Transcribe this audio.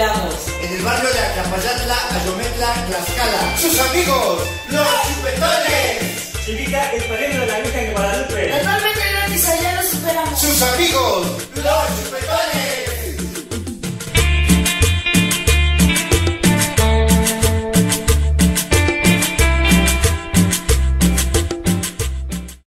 superamos. En el barrio de Acapayatla, Ayometla, Tlaxcala. ¡Sus amigos! ¡Los chupetones! Chiquita, el premio de la Virgen de Guadalupe. Totalmente gratis, allá lo superamos. ¡Sus amigos! ¡Los chupetones!